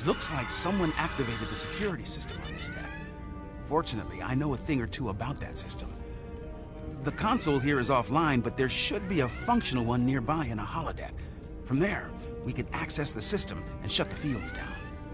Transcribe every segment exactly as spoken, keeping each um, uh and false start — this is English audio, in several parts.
Looks like someone activated the security system on this deck. Fortunately, I know a thing or two about that system. The console here is offline, but there should be a functional one nearby in a holodeck. From there, we can access the system and shut the fields down.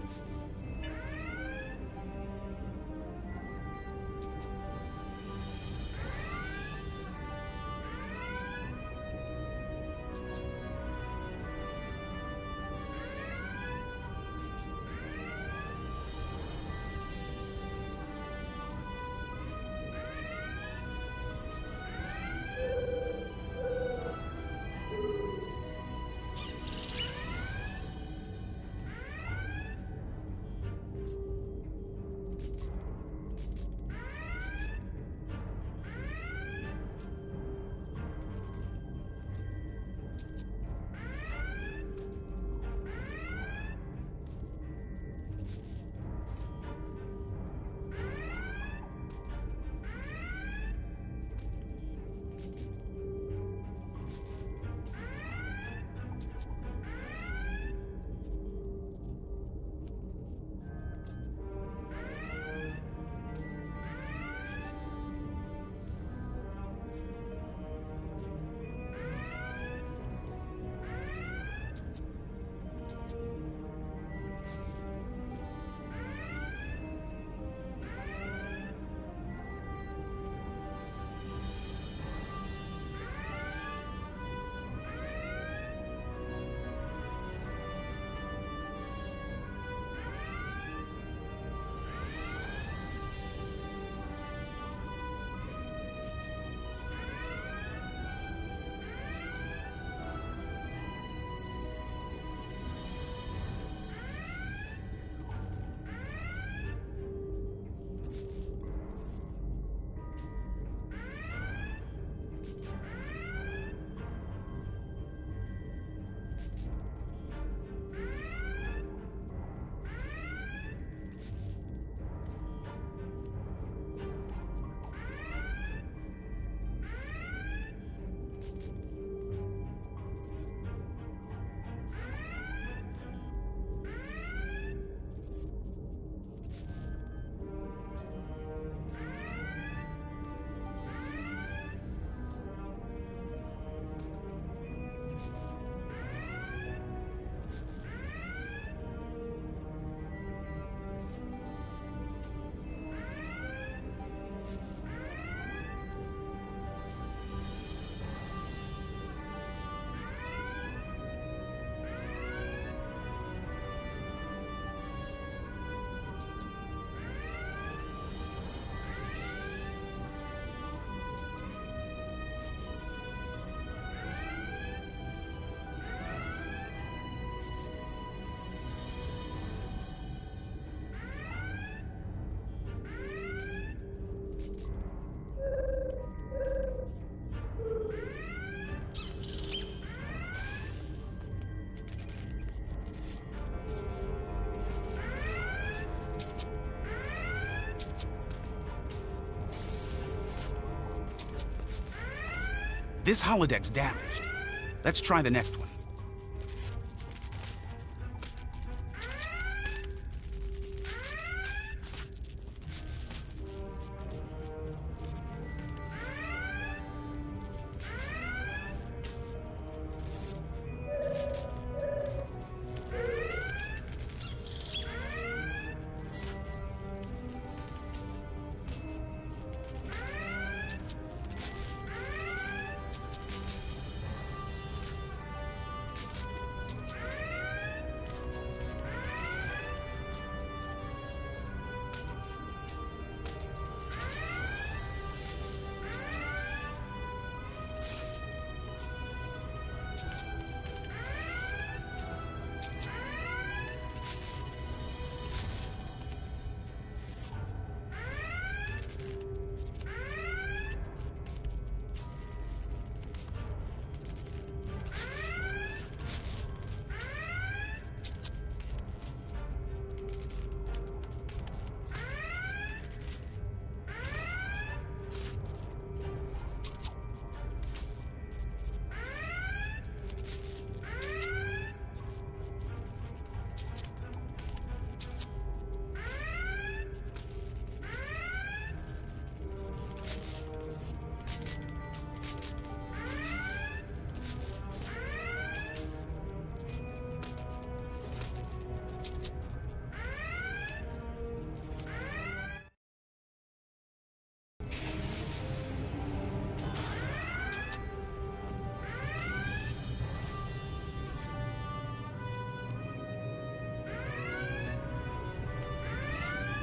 This holodeck's damaged. Let's try the next one.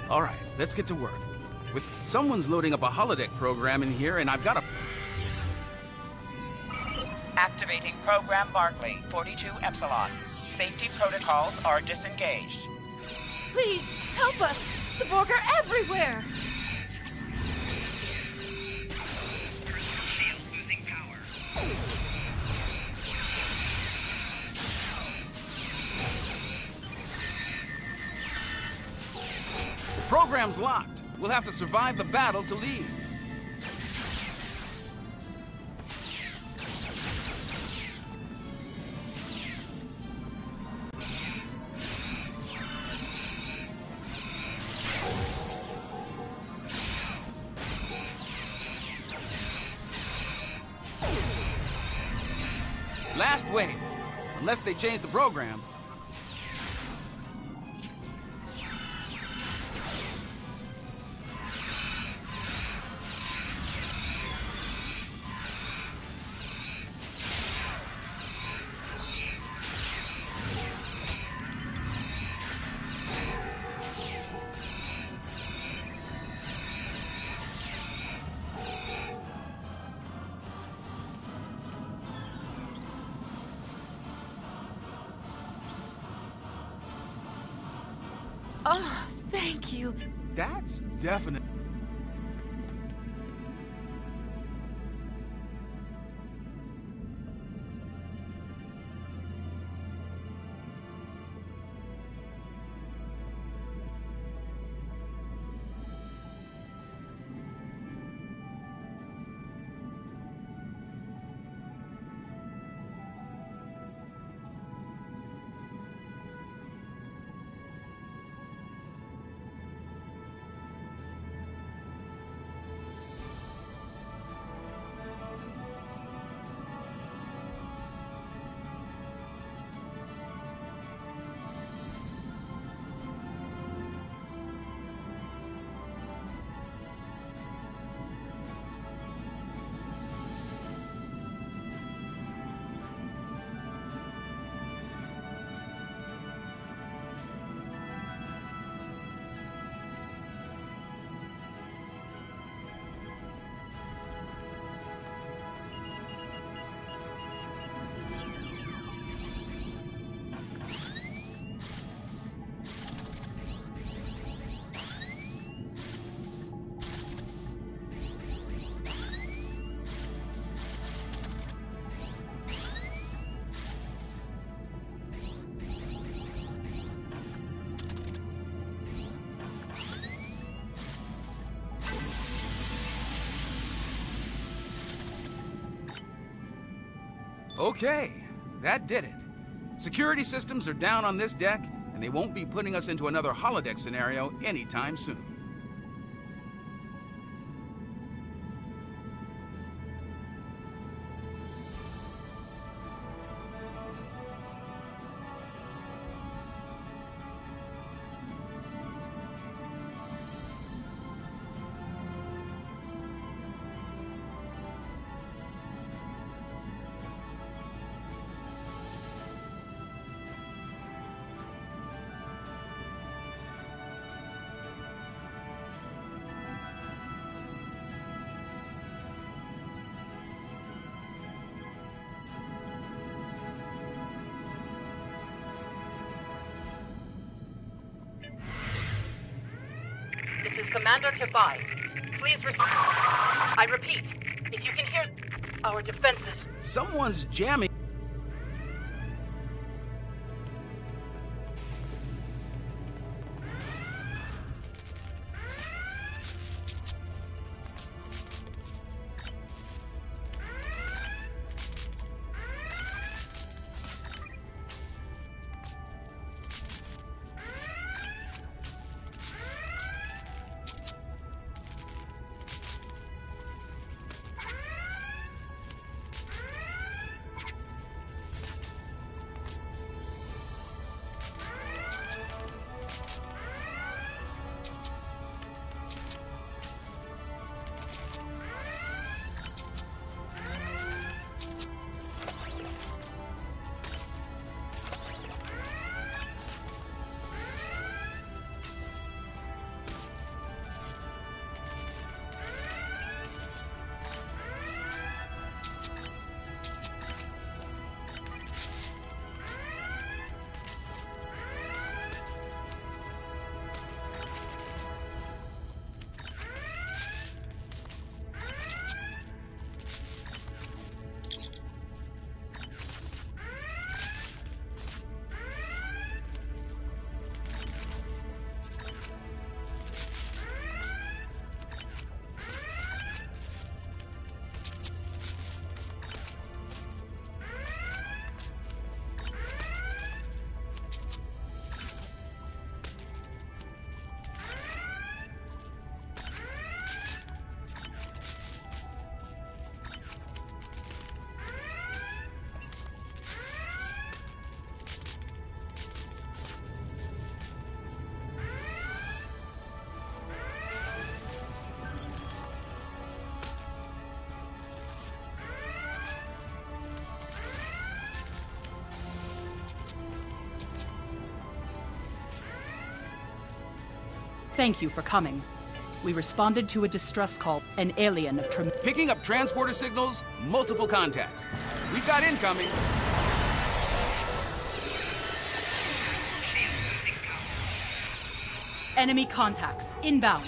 All right, let's get to work. With someone's loading up a holodeck program in here, and I've got a... Activating Program Barclay, forty-two Epsilon. Safety protocols are disengaged. Please, help us! The Borg are everywhere! Shield losing power. The program's locked. We'll have to survive the battle to leave. Last wave. Unless they change the program. Oh, thank you. That's definite. Okay, that did it. Security systems are down on this deck, and they won't be putting us into another holodeck scenario anytime soon. This is Commander Tafai. Please respond. I repeat, if you can hear our defenses. Someone's jamming. Thank you for coming. We responded to a distress call, an alien of trem- Picking up transporter signals, multiple contacts. We've got incoming. Enemy contacts, inbound.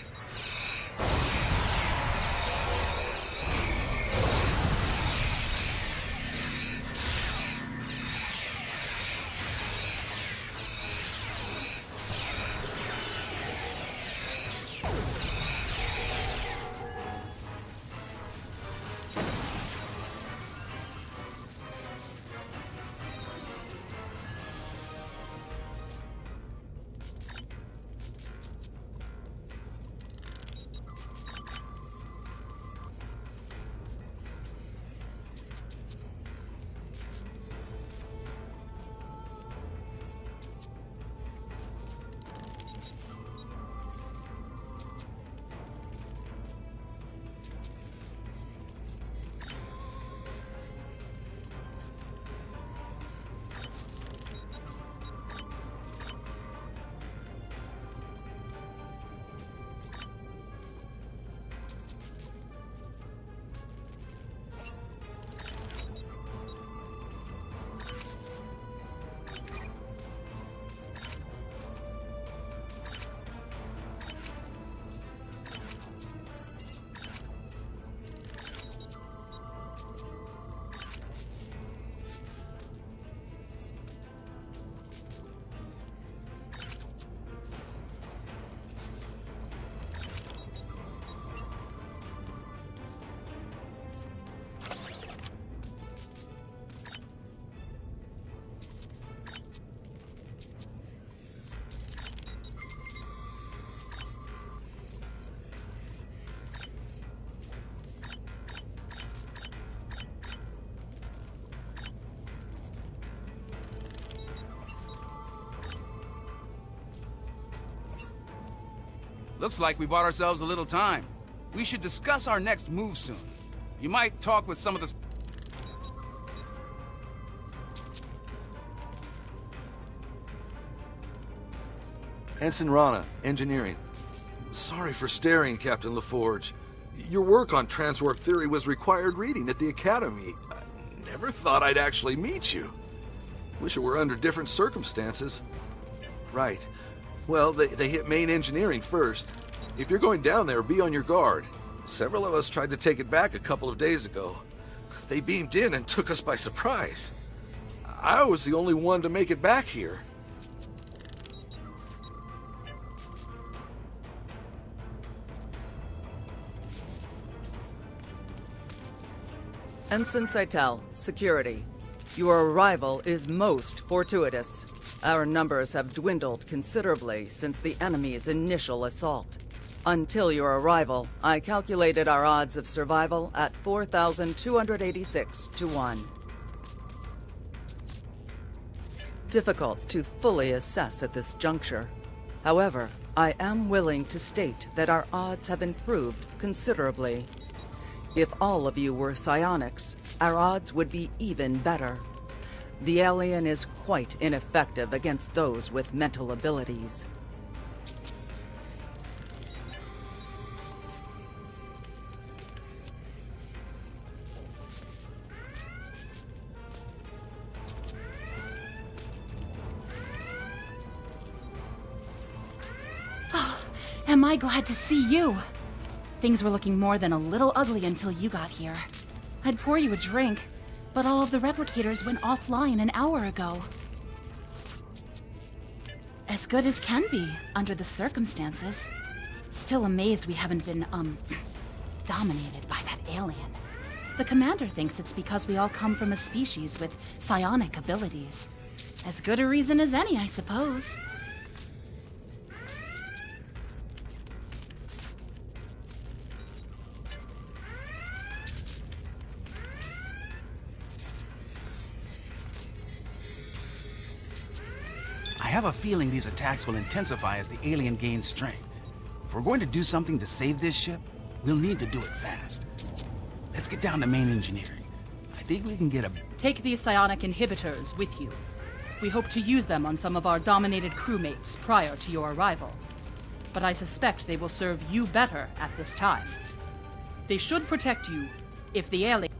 Looks like we bought ourselves a little time. We should discuss our next move soon. You might talk with some of the... Ensign Rana, Engineering. Sorry for staring, Captain LaForge. Your work on transwarp theory was required reading at the Academy. I never thought I'd actually meet you. Wish it were under different circumstances. Right. Well, they, they hit main engineering first. If you're going down there, be on your guard. Several of us tried to take it back a couple of days ago. They beamed in and took us by surprise. I was the only one to make it back here. Ensign Seitel, Security. Your arrival is most fortuitous. Our numbers have dwindled considerably since the enemy's initial assault. Until your arrival, I calculated our odds of survival at four thousand two hundred eighty-six to one. Difficult to fully assess at this juncture. However, I am willing to state that our odds have improved considerably. If all of you were psionics, our odds would be even better. The alien is quite ineffective against those with mental abilities. Oh, am I glad to see you. Things were looking more than a little ugly until you got here. I'd pour you a drink, but all of the replicators went offline an hour ago. As good as can be, under the circumstances. Still amazed we haven't been, um, dominated by that alien. The commander thinks it's because we all come from a species with psionic abilities. As good a reason as any, I suppose. I have a feeling these attacks will intensify as the alien gains strength. If we're going to do something to save this ship, we'll need to do it fast. Let's get down to main engineering. I think we can get a... Take these psionic inhibitors with you. We hope to use them on some of our dominated crewmates prior to your arrival. but I suspect they will serve you better at this time. They should protect you if the alien...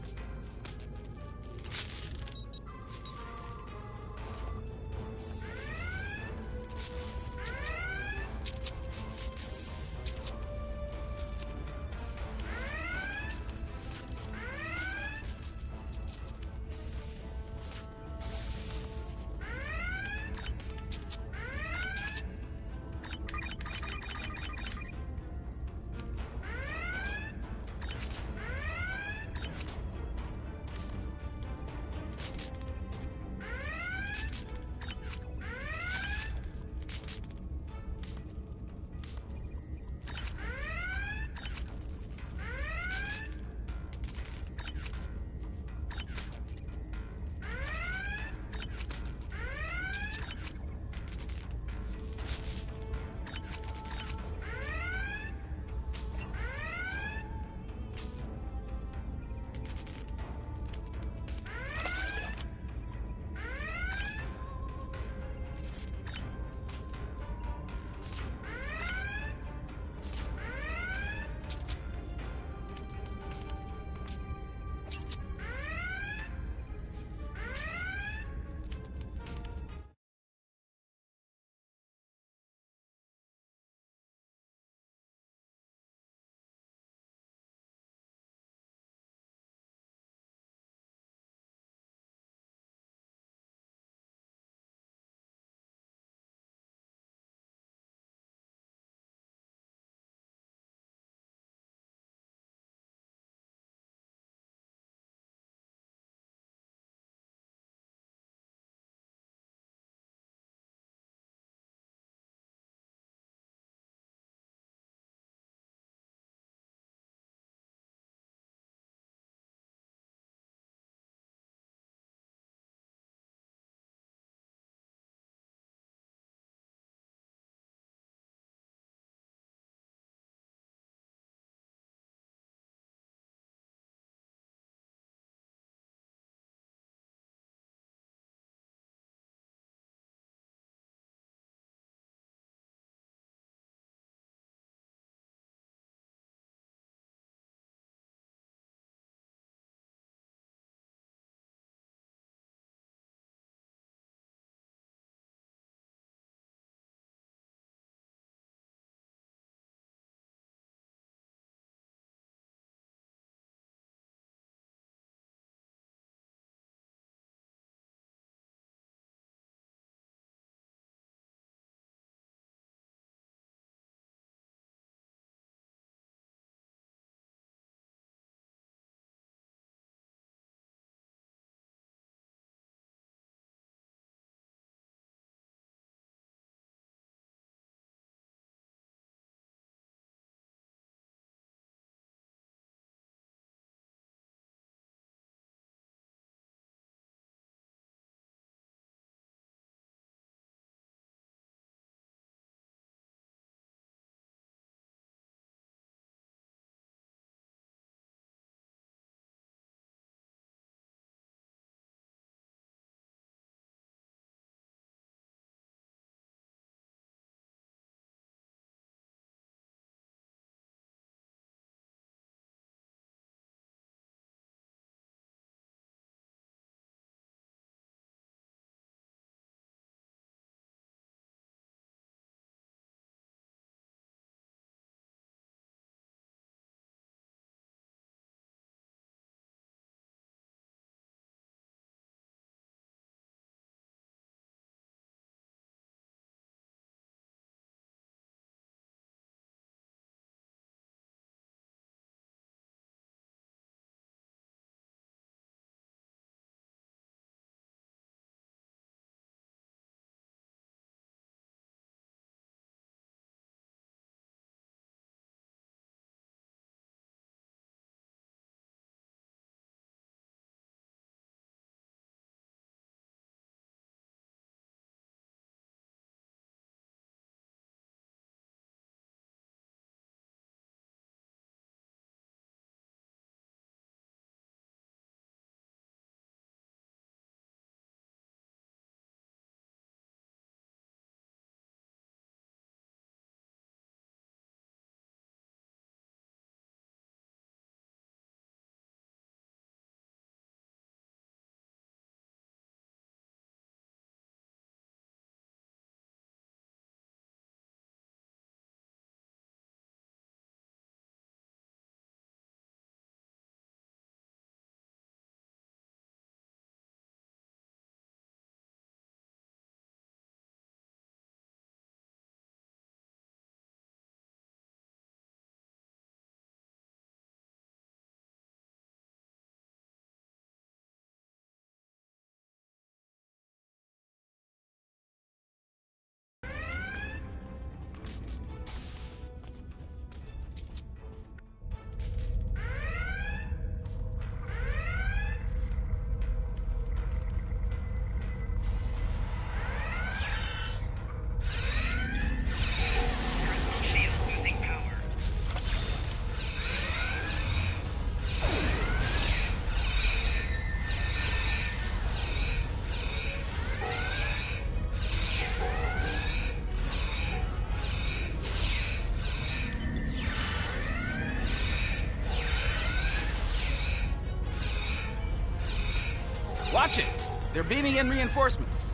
Watch it! They're beaming in reinforcements.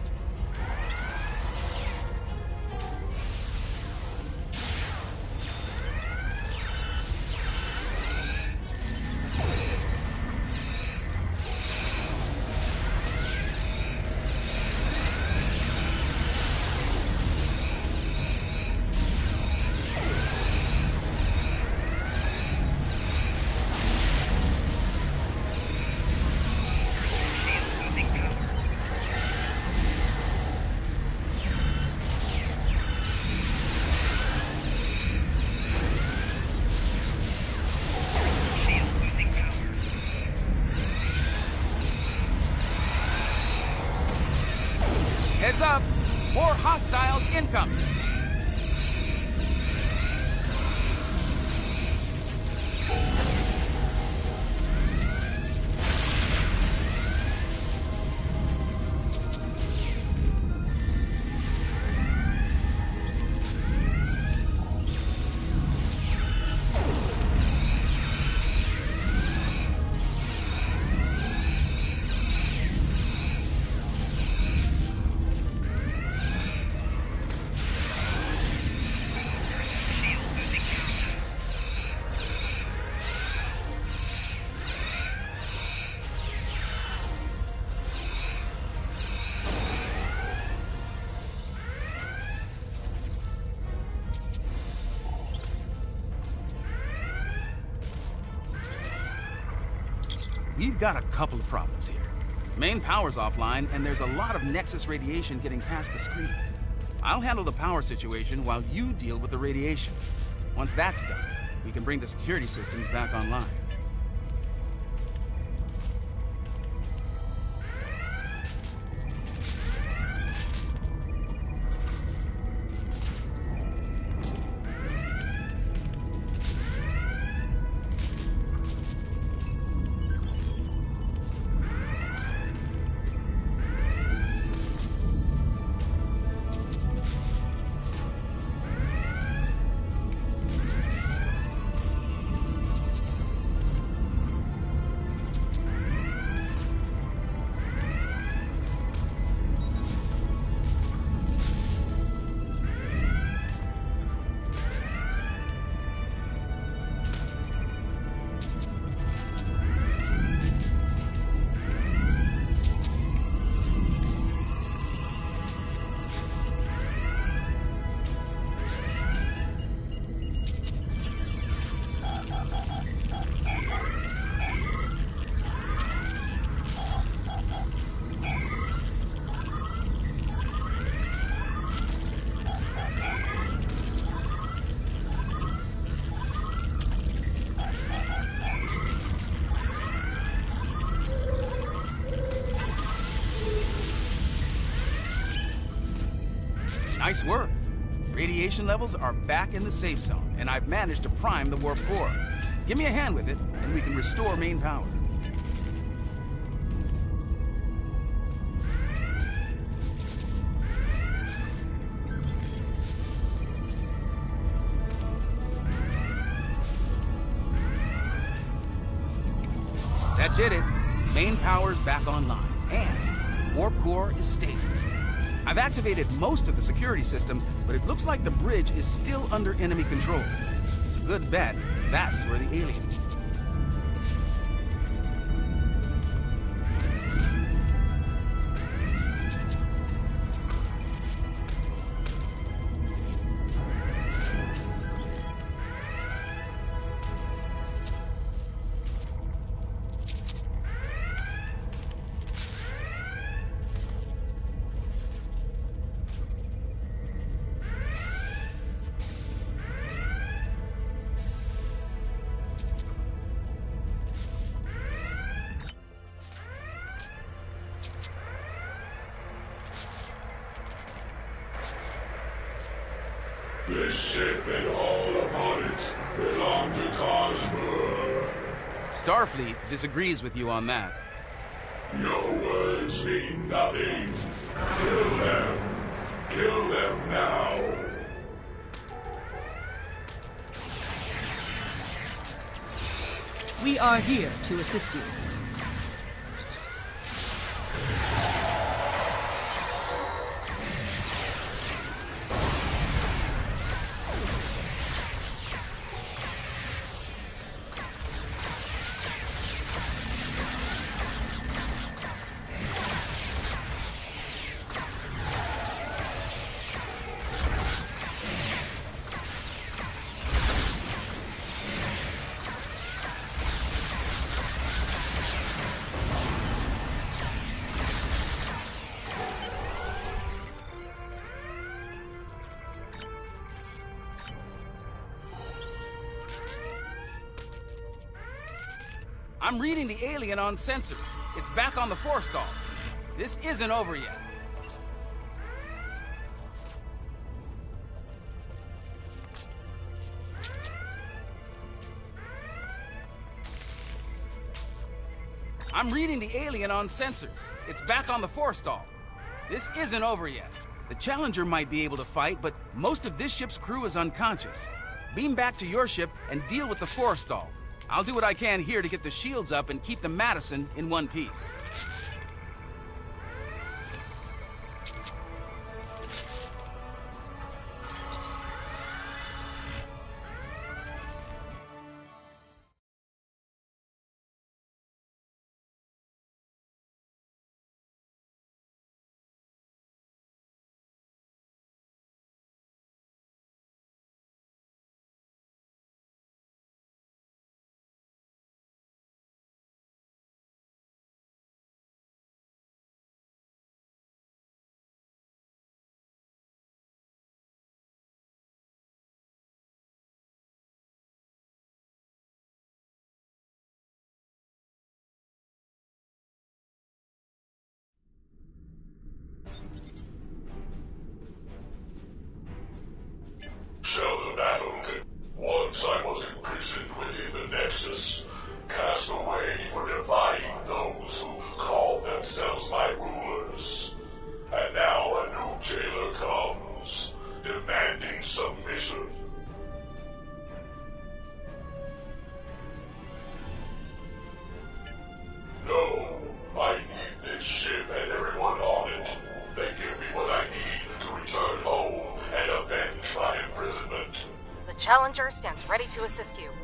Heads up! More hostiles incoming! We've got a couple of problems here. Main power's offline, and there's a lot of Nexus radiation getting past the screens. I'll handle the power situation while you deal with the radiation. Once that's done, we can bring the security systems back online. Nice work. Radiation levels are back in the safe zone, and I've managed to prime the warp core. Give me a hand with it, and we can restore main power. That did it. Main power's back online, and warp core is stable. I've activated most of the security systems, but it looks like the bridge is still under enemy control. It's a good bet that's where the alien is. This ship and all upon it belong to Cosmos. Starfleet disagrees with you on that. Your words mean nothing. Kill them. Kill them now. We are here to assist you. I'm reading the alien on sensors. It's back on the forestall. This isn't over yet. I'm reading the alien on sensors. It's back on the forestall. This isn't over yet. The Challenger might be able to fight, but most of this ship's crew is unconscious. Beam back to your ship and deal with the forestall. I'll do what I can here to get the shields up and keep the Madison in one piece. Shall the battle con- Once I was imprisoned within the Nexus, cast away for defying those who called themselves my rulers. And now a new jailer comes, demanding submission. No, I need this ship and everyone on it. They give me what I need to return home and avenge my imprisonment. The Challenger stands ready to assist you.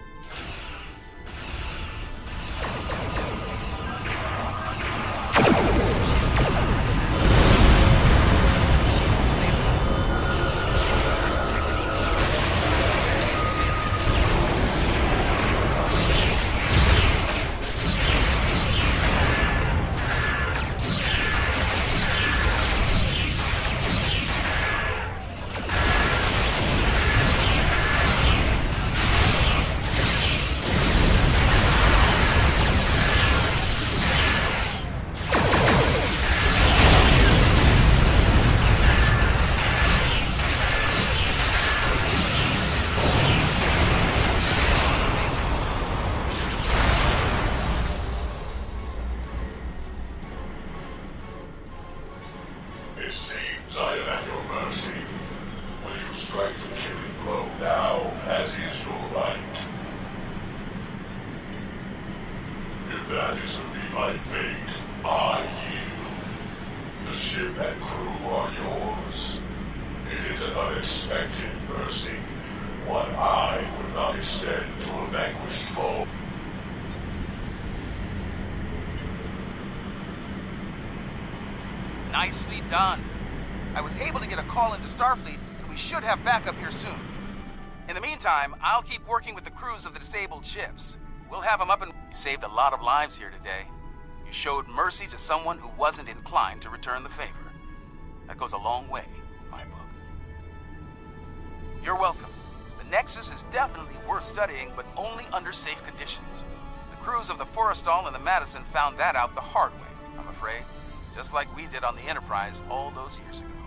It seems I am at your mercy. Will you strike the killing blow now, as is your right? If that is to be my fate, I yield. The ship and crew are yours. It is an unexpected mercy, one I would not extend to a vanquished foe. Nicely done. I was able to get a call into Starfleet, and we should have backup here soon. In the meantime, I'll keep working with the crews of the disabled ships. We'll have them up and... You saved a lot of lives here today. You showed mercy to someone who wasn't inclined to return the favor. That goes a long way in my book. You're welcome. The Nexus is definitely worth studying, but only under safe conditions. The crews of the Forrestal and the Madison found that out the hard way, I'm afraid. Just like we did on the Enterprise all those years ago.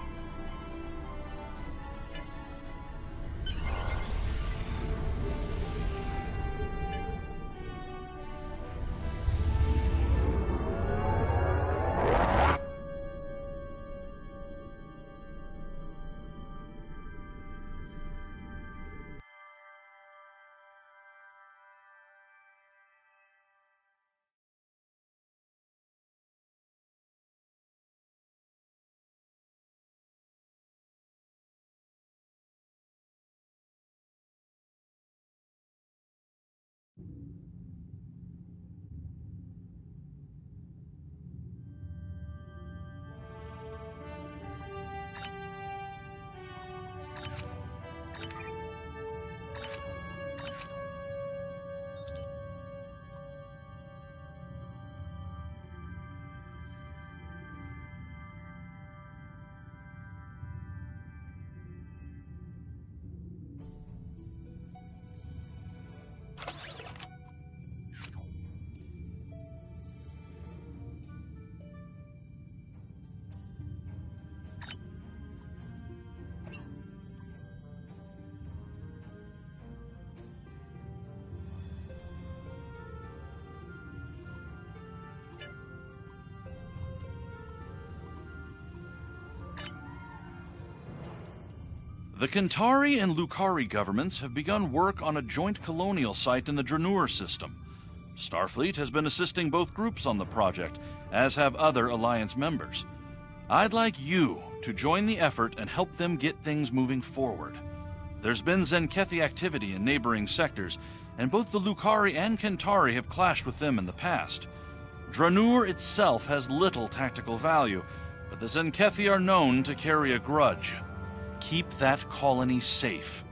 The Kentari and Lukari governments have begun work on a joint colonial site in the Draenor system. Starfleet has been assisting both groups on the project, as have other Alliance members. I'd like you to join the effort and help them get things moving forward. There's been Zenkethi activity in neighboring sectors, and both the Lukari and Kentari have clashed with them in the past. Draenor itself has little tactical value, but the Zenkethi are known to carry a grudge. Keep that colony safe.